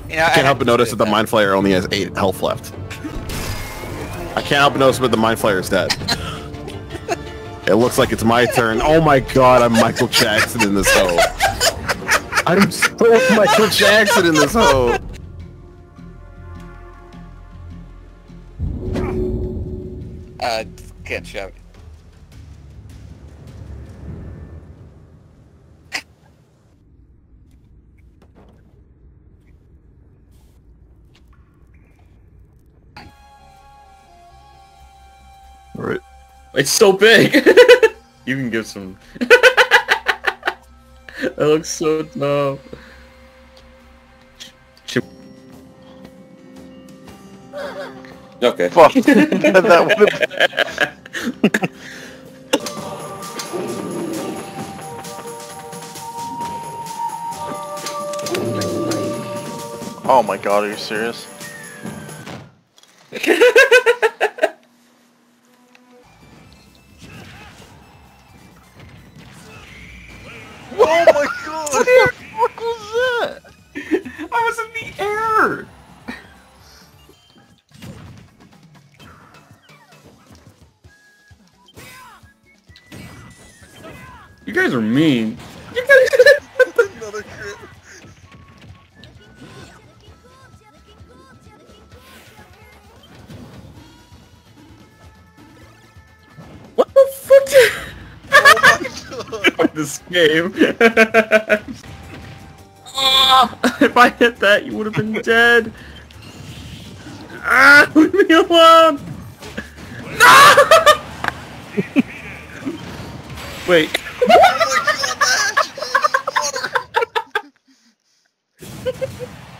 You know, I can't help but notice that the Mind Flayer only has 8 health left. I can't help but notice that the Mind Flayer is dead. It looks like it's my turn. Oh my god, I'm Michael Jackson in this hoe. I'm so Michael Jackson in this hoe. Can't shove. Alright. It's so big! You can give some... That looks so dumb. Okay. Fuck. That would Oh my god, are you serious? Oh my god! What the fuck was that? I was in the air! You guys are mean. You guys... Another crit. What the fuck? Oh my god. This game. Oh, if I hit that, you would have been dead. Ah, leave me alone. No! Wait. Oh my god, Ash! Water!